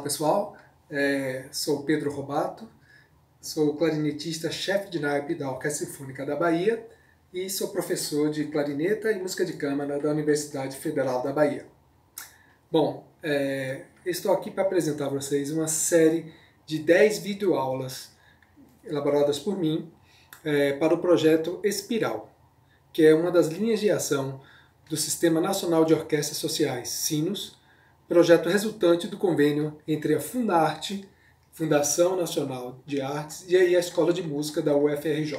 pessoal, sou Pedro Robato, sou clarinetista, chefe de naipe da Orquestra Sinfônica da Bahia e sou professor de clarineta e música de câmara da Universidade Federal da Bahia. Bom, estou aqui para apresentar a vocês uma série de 10 videoaulas elaboradas por mim para o projeto Espiral, que é uma das linhas de ação do Sistema Nacional de Orquestras Sociais, SINOS, projeto resultante do convênio entre a Funarte, Fundação Nacional de Artes, e a Escola de Música da UFRJ.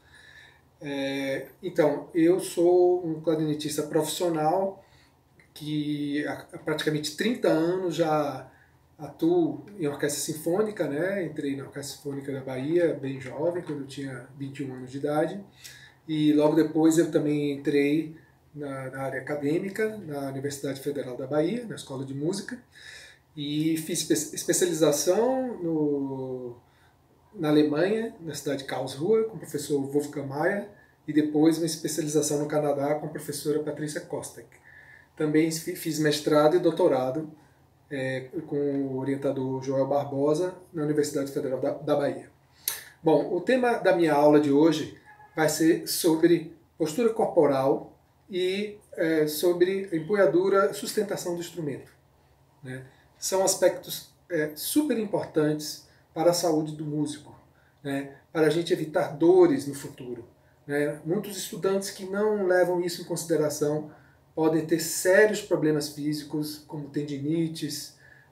Então, eu sou um clarinetista profissional que há praticamente 30 anos já atuo em orquestra sinfônica, né? Entrei na Orquestra Sinfônica da Bahia bem jovem, quando eu tinha 21 anos de idade, e logo depois eu também entrei na área acadêmica, na Universidade Federal da Bahia, na Escola de Música, e fiz especialização na Alemanha, na cidade de Karlsruhe, com o professor Wolfgang Mayer, e depois uma especialização no Canadá com a professora Patrícia Kostek. Também fiz mestrado e doutorado com o orientador Joel Barbosa, na Universidade Federal da Bahia. Bom, o tema da minha aula de hoje vai ser sobre postura corporal e sobre empunhadura, sustentação do instrumento, né? São aspectos super importantes para a saúde do músico, né? Para a gente evitar dores no futuro, né? Muitos estudantes que não levam isso em consideração podem ter sérios problemas físicos, como tendinites,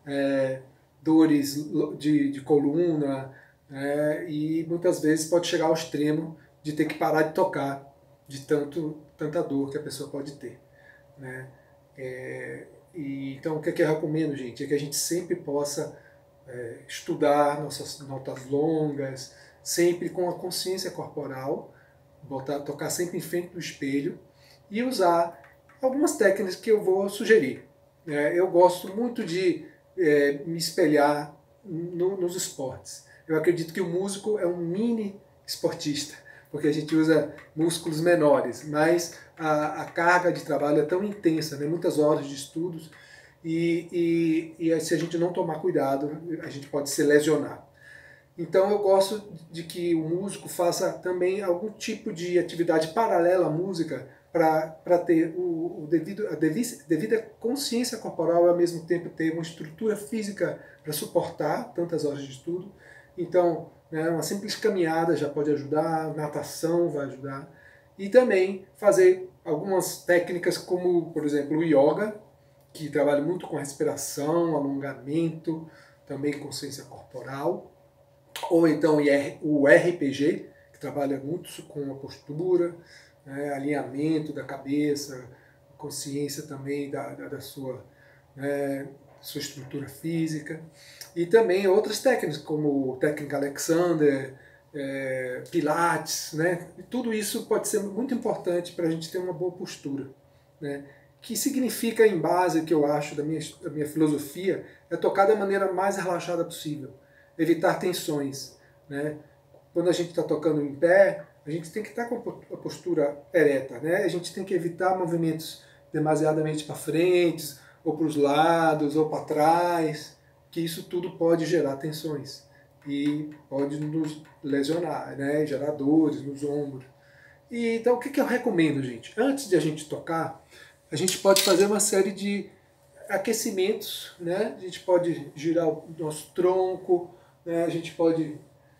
dores de coluna, e muitas vezes pode chegar ao extremo de ter que parar de tocar de tanta dor que a pessoa pode ter, né? Então, o que eu recomendo, gente, é que a gente sempre possa estudar nossas notas longas, sempre com a consciência corporal, tocar sempre em frente do espelho e usar algumas técnicas que eu vou sugerir. Eu gosto muito de me espelhar nos esportes. Eu acredito que o músico é um mini esportista, porque a gente usa músculos menores, mas a carga de trabalho é tão intensa, né? Muitas horas de estudos, e se a gente não tomar cuidado, a gente pode se lesionar. Então eu gosto de que o músico faça também algum tipo de atividade paralela à música para ter a devida consciência corporal e ao mesmo tempo ter uma estrutura física para suportar tantas horas de estudo. Então, uma simples caminhada já pode ajudar, natação vai ajudar, e também fazer algumas técnicas como, por exemplo, o yoga, que trabalha muito com respiração, alongamento, também consciência corporal, ou então o RPG, que trabalha muito com a postura, alinhamento da cabeça, consciência também da sua estrutura física, e também outras técnicas, como técnica Alexander, Pilates, né? E tudo isso pode ser muito importante para a gente ter uma boa postura, né? Que significa, em base, que eu acho da minha filosofia, é tocar da maneira mais relaxada possível, evitar tensões, né? Quando a gente está tocando em pé, a gente tem que estar com a postura ereta, né? A gente tem que evitar movimentos demasiadamente para frente, ou para os lados, ou para trás, que isso tudo pode gerar tensões e pode nos lesionar, né? Gerar dores nos ombros. Então, o que eu recomendo, gente? Antes de a gente tocar, a gente pode fazer uma série de aquecimentos, né? A gente pode girar o nosso tronco, né? A gente pode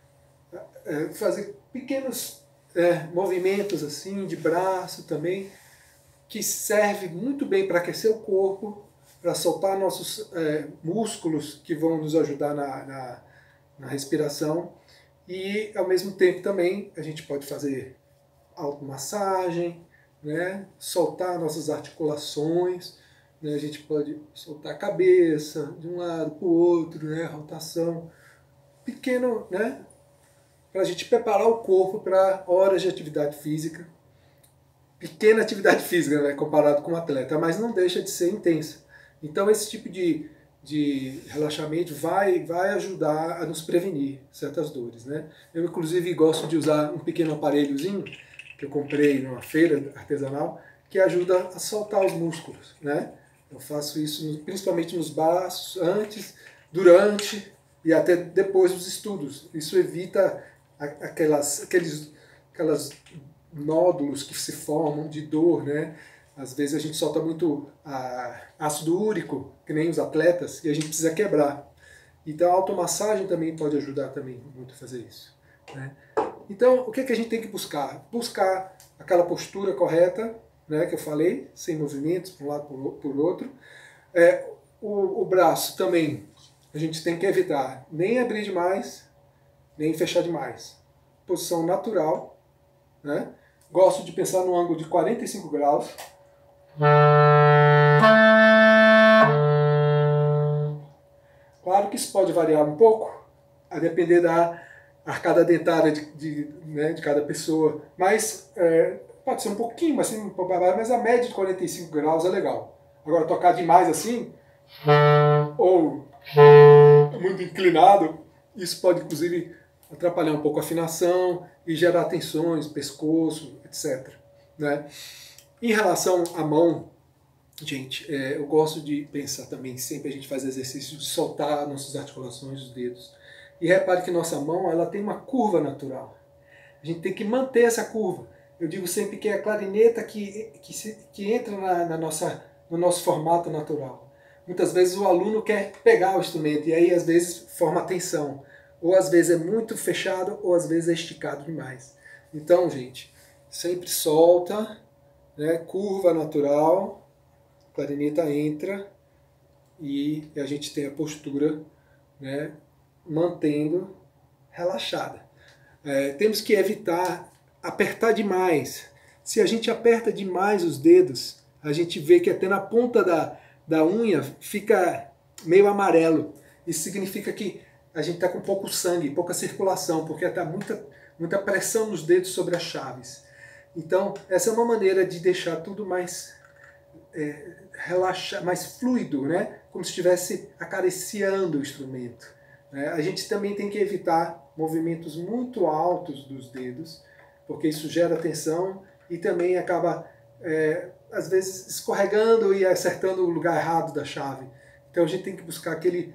fazer pequenos movimentos assim de braço também, que serve muito bem para aquecer o corpo, para soltar nossos músculos que vão nos ajudar na respiração, e ao mesmo tempo também a gente pode fazer automassagem, né? Soltar nossas articulações, né? A gente pode soltar a cabeça de um lado para o outro, né? Rotação, pequeno, né? Para a gente preparar o corpo para horas de atividade física, pequena atividade física, né? Comparado com um atleta, mas não deixa de ser intensa. Então esse tipo de relaxamento vai ajudar a nos prevenir certas dores, né? Eu inclusive gosto de usar um pequeno aparelhozinho que eu comprei numa feira artesanal, que ajuda a soltar os músculos, né? Eu faço isso principalmente nos braços, antes durante e até depois dos estudos. Isso evita aqueles nódulos que se formam de dor, né? Às vezes a gente solta muito ácido úrico, que nem os atletas, e a gente precisa quebrar. Então a automassagem também pode ajudar também muito a fazer isso, né? Então o que a gente tem que buscar? Buscar aquela postura correta, né, que eu falei, sem movimentos, por um lado por outro. O braço também, a gente tem que evitar nem abrir demais, nem fechar demais. Posição natural, né? Gosto de pensar no ângulo de 45 graus. Claro que isso pode variar um pouco, a depender da arcada dentária de cada pessoa, mas pode ser um pouquinho assim, mas a média de 45 graus é legal. Agora, tocar demais assim, ou muito inclinado, isso pode inclusive atrapalhar um pouco a afinação e gerar tensões, pescoço, etc. Né? Em relação à mão, gente, eu gosto de pensar também, sempre a gente faz exercício de soltar nossas articulações dos dedos. E repare que nossa mão ela tem uma curva natural. A gente tem que manter essa curva. Eu digo sempre que é a clarineta que entra no nosso formato natural. Muitas vezes o aluno quer pegar o instrumento e aí às vezes forma tensão. Ou às vezes é muito fechado ou às vezes é esticado demais. Então, gente, sempre solta, né, curva natural, a clarineta entra e a gente tem a postura, né, mantendo relaxada. Temos que evitar apertar demais. Se a gente aperta demais os dedos, a gente vê que até na ponta da unha fica meio amarelo. Isso significa que a gente está com pouco sangue, pouca circulação, porque está muita pressão nos dedos sobre as chaves. Então, essa é uma maneira de deixar tudo mais mais fluido, né? Como se estivesse acariciando o instrumento. A gente também tem que evitar movimentos muito altos dos dedos, porque isso gera tensão e também acaba, às vezes, escorregando e acertando o lugar errado da chave. Então a gente tem que buscar aquele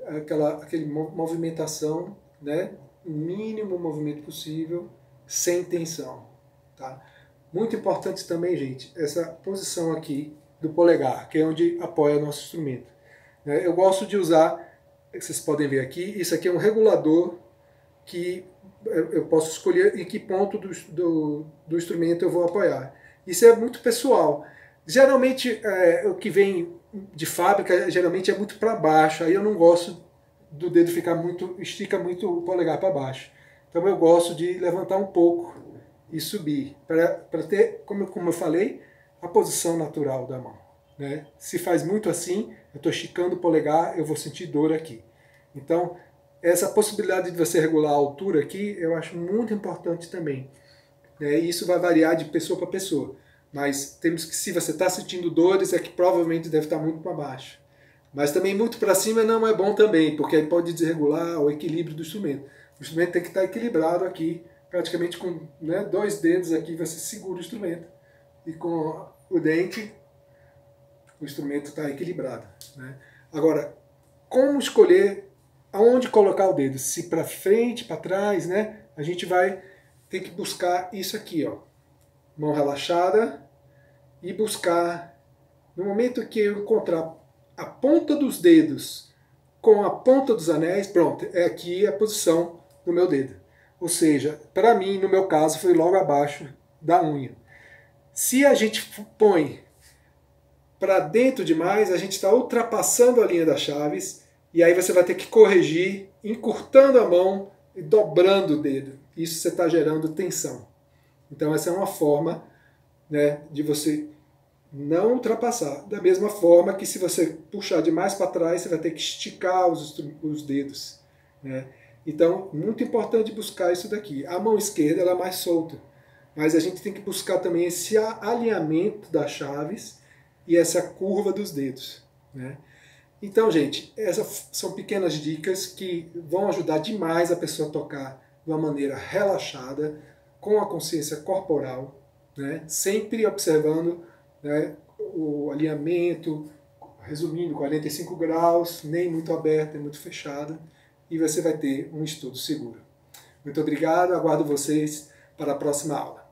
movimentação, né? O mínimo movimento possível, sem tensão. Tá? Muito importante também, gente, essa posição aqui do polegar, que é onde apoia nosso instrumento. Eu gosto de usar, vocês podem ver aqui, isso aqui é um regulador que eu posso escolher em que ponto do instrumento eu vou apoiar. Isso é muito pessoal. Geralmente, o que vem de fábrica, geralmente é muito para baixo. Aí eu não gosto do dedo ficar estica muito o polegar para baixo. Então eu gosto de levantar um pouco e subir, para ter, como eu falei, a posição natural da mão. Né? Se faz muito assim, eu estou esticando o polegar, eu vou sentir dor aqui. Então, essa possibilidade de você regular a altura aqui, eu acho muito importante também. E isso vai variar de pessoa para pessoa. Mas temos que, se você está sentindo dores, é que provavelmente deve estar muito para baixo. Mas também muito para cima não é bom também, porque aí pode desregular o equilíbrio do instrumento. O instrumento tem que estar equilibrado aqui, praticamente com, né, 2 dedos aqui você segura o instrumento. E com o dente, o instrumento está equilibrado. Né? Agora, como escolher aonde colocar o dedo? Se para frente, para trás, né? A gente vai ter que buscar isso aqui, ó. Mão relaxada e buscar, no momento que eu encontrar a ponta dos dedos com a ponta dos anéis, pronto, é aqui a posição do meu dedo. Ou seja, para mim, no meu caso, foi logo abaixo da unha. Se a gente põe para dentro demais, a gente está ultrapassando a linha das chaves e aí você vai ter que corrigir, encurtando a mão e dobrando o dedo. Isso você está gerando tensão. Então essa é uma forma, né, de você não ultrapassar. Da mesma forma que se você puxar demais para trás, você vai ter que esticar os dedos. Né? Então, muito importante buscar isso daqui. A mão esquerda ela é mais solta, mas a gente tem que buscar também esse alinhamento das chaves e essa curva dos dedos. Né? Então, gente, essas são pequenas dicas que vão ajudar demais a pessoa a tocar de uma maneira relaxada, com a consciência corporal, né? Sempre observando, né, o alinhamento, resumindo, 45 graus, nem muito aberta, nem muito fechada, e você vai ter um estudo seguro. Muito obrigado, aguardo vocês para a próxima aula.